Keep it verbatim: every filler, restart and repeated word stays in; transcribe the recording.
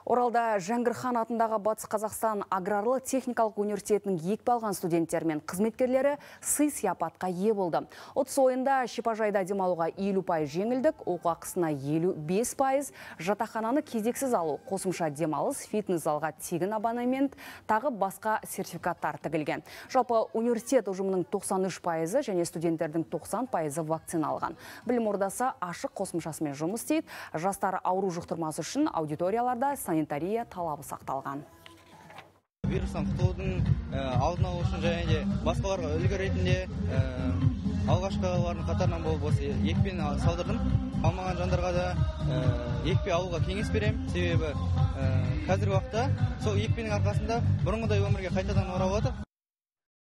Оралда Жәңгір-хан атындағы Батыс Қазақстан аграрлы техникалық университетінің екпе алған студенттері мен қызметкерлері сый сияпатқа ие болды. Отыз ойында шипажайда демалуға елу пайыз жеңілдік, оқу ақысына елу бес пайыз, жатақхананы кезексіз алу, қосымша демалыс, фитнес залға тегін абонемент, тағы басқа сертификаттар тігілген. Жалпы университет ұжымының тоқсан үш пайызы және студенттердің тоқсан пайызы вакцина алған. Білім ордасы ашық қосымшасымен жұмыс істейді. Жастар ауру жұқтырмасы үшін аудиторияларда санитария талабы сақталған. Вирустан құтылудың алдын алу үшін және де басқаларға үлгі ретінде алғашқылардың қатарынан болып осы екпені салдырдым. Алмаған жандарға да екпе алуға кеңес беремін. Себебі қазіргі уақытта сол екпенің арқасында бұрынғыдай өмірге қайтадан оралып жатыр.